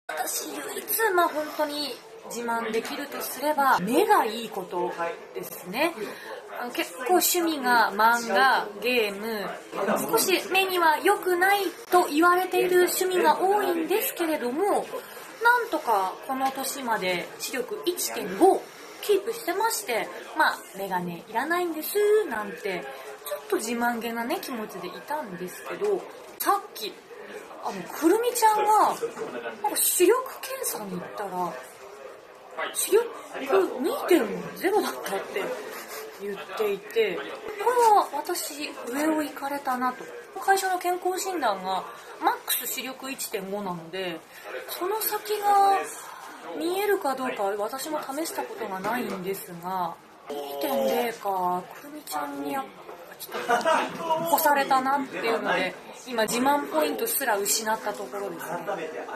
私唯一本当に自慢できるとすれば目がいいことですね。結構趣味が漫画、ゲーム、少し目には良くないと言われている趣味が多いんですけれども、なんとかこの年まで視力 1.5 キープしてまして、メガネいらないんですなんてちょっと自慢げなね気持ちでいたんですけど、さっきくるみちゃんが視力検査に行ったら視力 2.0 だったって言っていて、これは私上を行かれたなと。会社の健康診断がマックス視力 1.5 なので、その先が見えるかどうか私も試したことがないんですが、 2.0 か、くるみちゃんにちょっと越されたなっていうので、今自慢ポイントすら失ったところですね。